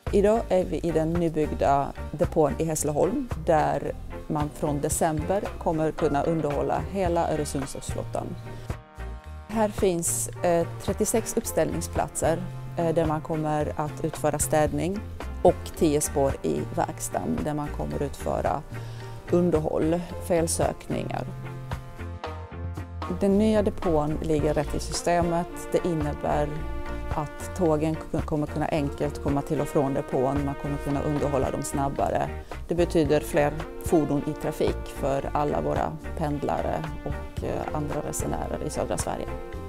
Idag är vi i den nybyggda depån i Hässleholm där man från december kommer kunna underhålla hela Öresundsflottan. Här finns 36 uppställningsplatser där man kommer att utföra städning och 10 spår i verkstaden där man kommer att utföra underhåll, felsökningar. Den nya depån ligger rätt i systemet. Det innebär att tågen kommer kunna enkelt komma till och från depån, man kommer kunna underhålla dem snabbare. Det betyder fler fordon i trafik för alla våra pendlare och andra resenärer i södra Sverige.